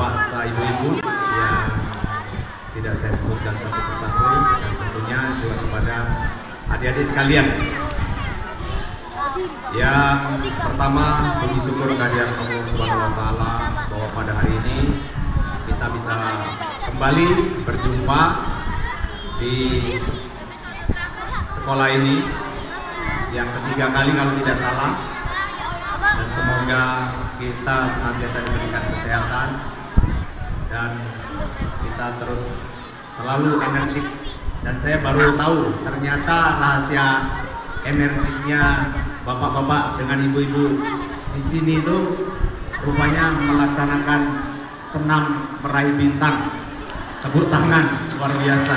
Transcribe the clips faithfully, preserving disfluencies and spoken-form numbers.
bapak-bapak serta ibu-ibu yang tidak saya sebutkan satu persatu, dan tentunya juga kepada adik-adik sekalian. Yang pertama, puji syukur kehadirat Allah Subhanahu wa Ta'ala bahwa pada hari ini kita bisa kembali berjumpa di sekolah ini yang ketiga kali kalau tidak salah, dan semoga kita senantiasa diberikan kesehatan dan kita terus selalu energik. Dan saya baru tahu ternyata rahasia energiknya bapak-bapak dengan ibu-ibu di sini itu rupanya melaksanakan senam meraih bintang. Tepuk tangan, luar biasa.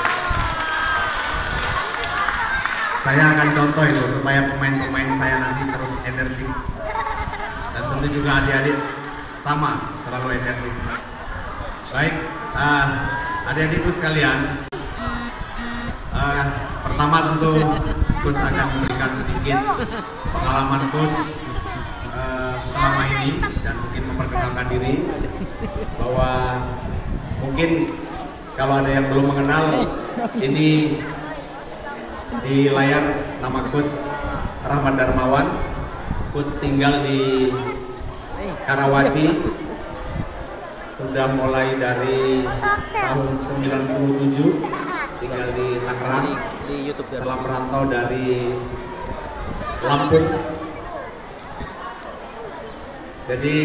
Saya akan contoh itu supaya pemain-pemain saya nanti terus energik, dan tentu juga adik-adik sama selalu energik. Baik, uh, adik-adikku sekalian, uh, pertama tentu Coach akan memberikan sedikit pengalaman Coach uh, selama ini dan mungkin memperkenalkan diri, bahwa mungkin kalau ada yang belum mengenal, ini di layar nama Coach Rahmat Darmawan. Coach tinggal di Karawaci sudah mulai dari tahun sembilan puluh tujuh, tinggal di Tangerang setelah merantau dari Lampung. Jadi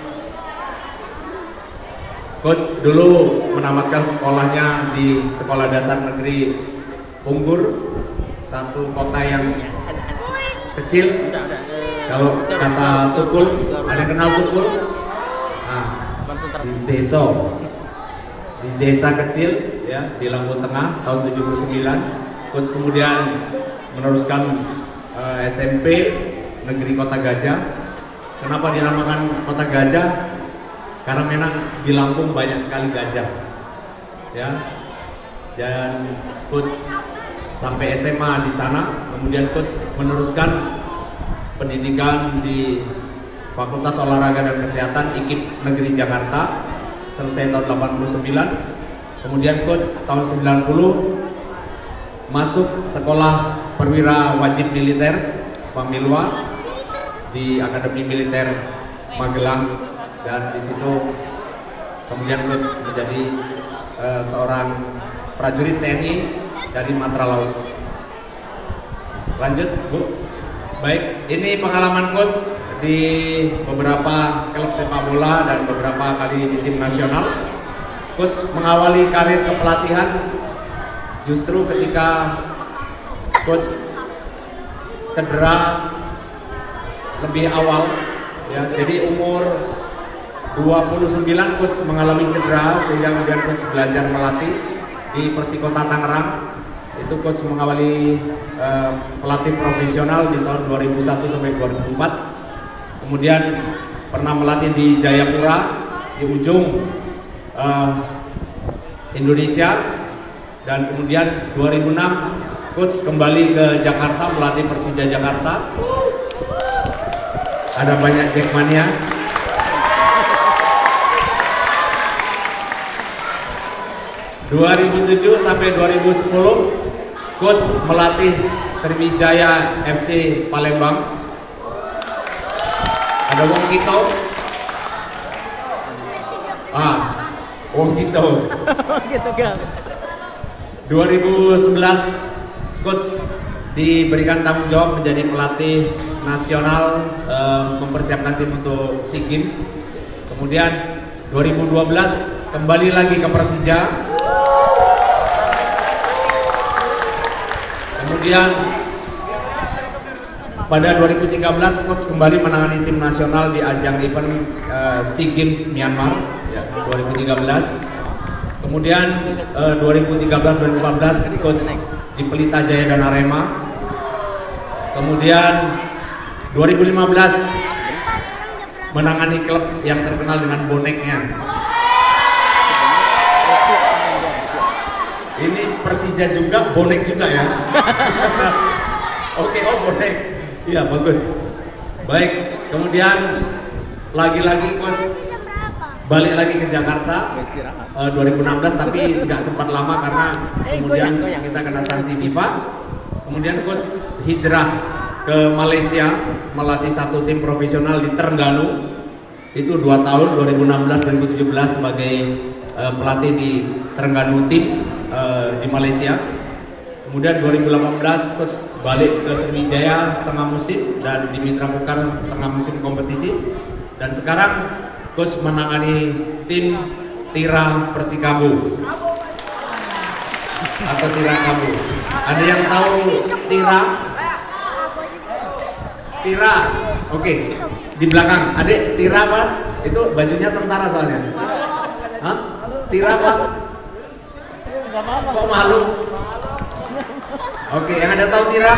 Coach dulu menamatkan sekolahnya di Sekolah Dasar Negeri Unggur, satu kota yang kecil. Kalau kata Tukul, ada yang kenal Tukul? Nah, di desa, di desa kecil ya di Lampung Tengah tahun tujuh puluh sembilan. Coach kemudian meneruskan uh, S M P Negeri Kota Gajah. Kenapa dinamakan Kota Gajah? Karena memang di Lampung banyak sekali gajah, ya. Dan Coach sampai S M A di sana, kemudian Coach meneruskan pendidikan di Fakultas Olahraga dan Kesehatan I K I P Negeri Jakarta, selesai tahun delapan puluh sembilan. Kemudian Coach tahun sembilan puluh masuk Sekolah Perwira Wajib Militer Spamilwa di Akademi Militer Magelang, dan di situ kemudian Coach menjadi uh, seorang prajurit T N I dari Matra Laut. Lanjut, Bu. Baik, ini pengalaman Coach di beberapa klub sepak bola dan beberapa kali di tim nasional. Coach mengawali karir kepelatihan justru ketika Coach cedera lebih awal, ya. Jadi umur dua puluh sembilan Coach mengalami cedera, sehingga kemudian Coach belajar melatih di Persikota Tangerang. Itu Coach mengawali uh, pelatih profesional di tahun dua ribu satu sampai dua ribu empat. Kemudian pernah melatih di Jayapura, di ujung uh, Indonesia, dan kemudian dua ribu enam Coach kembali ke Jakarta melatih Persija Jakarta. Ada banyak Jackmania. dua ribu tujuh sampai dua ribu sepuluh Coach melatih Sriwijaya F C Palembang. Ada Wong Kito. Ah, Wong Kito. Gitu kan. dua ribu sebelas Coach diberikan tanggung jawab menjadi pelatih nasional, eh, mempersiapkan tim untuk SEA Games. Kemudian dua ribu dua belas kembali lagi ke Persija. Kemudian pada dua ribu tiga belas Coach kembali menangani tim nasional di ajang event uh, SEA Games Myanmar, ya, dua ribu tiga belas. Kemudian uh, dua ribu tiga belas dua ribu empat belas Coach di Pelita Jaya dan Arema. Kemudian dua ribu lima belas menangani klub yang terkenal dengan boneknya. Ini Persija juga, bonek juga ya. Oke, oh bonek. Iya, bagus. Baik, kemudian lagi-lagi Coach balik lagi ke Jakarta uh, dua ribu enam belas, tapi nggak sempat lama karena kemudian kita kena sanksi FIFA. Kemudian coach hijrah ke Malaysia melatih satu tim profesional di Terengganu. Itu dua tahun, dua ribu enam belas dua ribu tujuh belas sebagai uh, pelatih di Terengganu tim uh, di Malaysia. Kemudian dua ribu delapan belas coach balik ke Sriwijaya setengah musim dan di Mitra Kukar setengah musim kompetisi. Dan sekarang coach menangani tim Tira Persikabo atau Tira Kabu. Ada yang tahu Tira? Tira, oke. Okay. Di belakang, adik Tira apa? Itu bajunya tentara soalnya. Hah? Tira apa? Kok malu? Oke, okay, yang ada tahu Tira?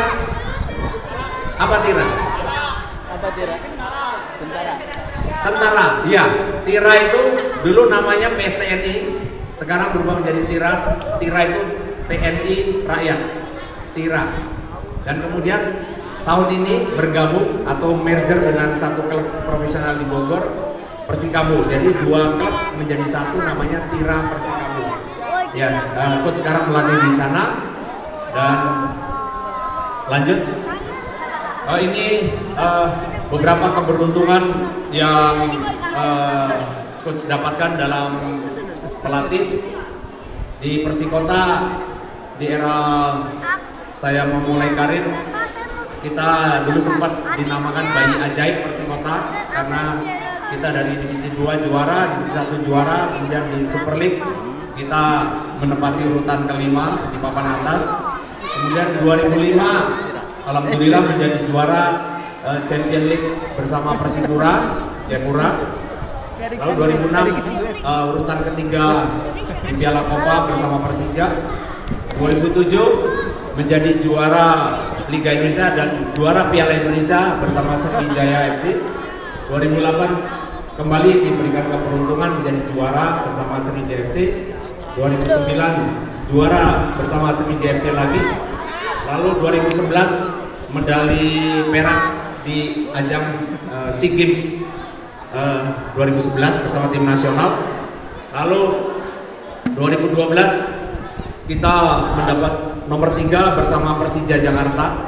Apa Tira? Apa Tira? Tentara. Tentara, iya. Tira itu dulu namanya P S T N I, sekarang berubah menjadi Tira. Tira itu T N I Rakyat. Tira. Dan kemudian tahun ini bergabung atau merger dengan satu klub profesional di Bogor, Persikabo. Jadi dua klub menjadi satu, namanya Tira Persikabo. Ya, uh, coach sekarang melatih di sana. Dan lanjut. Uh, ini uh, beberapa keberuntungan yang uh, coach dapatkan dalam pelatih di Persikota. Di era saya memulai karir, kita dulu sempat dinamakan bayi ajaib Persikota karena kita dari divisi dua juara, divisi satu juara, kemudian di Super League kita menempati urutan kelima di papan atas. Kemudian dua ribu lima alhamdulillah menjadi juara uh, Champion League bersama Persipura Jayapura. Lalu dua ribu enam uh, urutan ketiga di Piala Copa bersama Persija. dua ribu tujuh menjadi juara Liga Indonesia dan juara Piala Indonesia bersama Sriwijaya F C. dua ribu delapan kembali diberikan keberuntungan menjadi juara bersama Sriwijaya F C. dua ribu sembilan juara bersama Sriwijaya F C lagi. Lalu dua ribu sebelas medali perak di ajang uh, SEA Games uh, dua ribu sebelas bersama tim nasional. Lalu dua ribu dua belas kita mendapat nomor tiga bersama Persija Jakarta.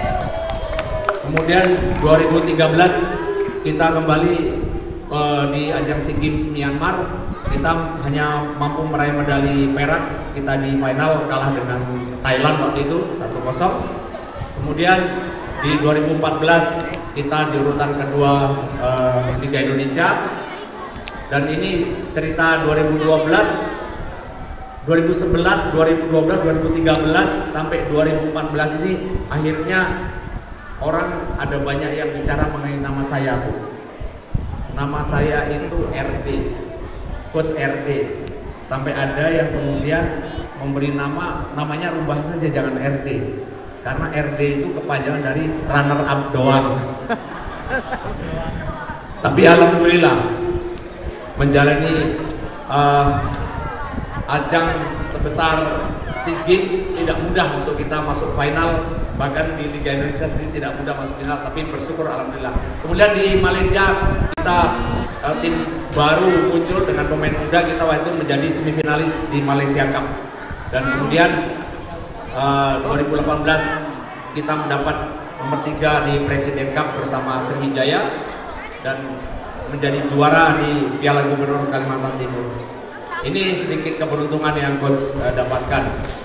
Kemudian dua ribu tiga belas kita kembali uh, di ajang SEA Games Myanmar. Kita hanya mampu meraih medali perak. Kita di final kalah dengan Thailand waktu itu satu kosong. Kemudian di dua ribu empat belas kita di urutan kedua uh, Liga Indonesia. Dan ini cerita dua ribu dua belas, dua ribu sebelas, dua ribu dua belas, dua ribu tiga belas sampai dua ribu empat belas ini akhirnya orang ada banyak yang bicara mengenai nama saya, Bu. Nama saya itu R D, Coach R D. Sampai ada yang kemudian memberi nama, namanya rubah saja jangan R D. Karena R D itu kepanjangan dari runner up doang. Tapi alhamdulillah menjalani uh, ajang sebesar SEA Games tidak mudah untuk kita masuk final, bahkan di Liga Indonesia sendiri tidak mudah masuk final, tapi bersyukur alhamdulillah. Kemudian di Malaysia kita uh, tim baru muncul dengan pemain muda, kita waktu itu menjadi semifinalis di Malaysia Cup. Dan kemudian uh, dua ribu delapan belas kita mendapat nomor tiga di Presiden Cup bersama Sriwijaya dan menjadi juara di Piala Gubernur Kalimantan Timur. Ini sedikit keberuntungan yang coach uh, dapatkan.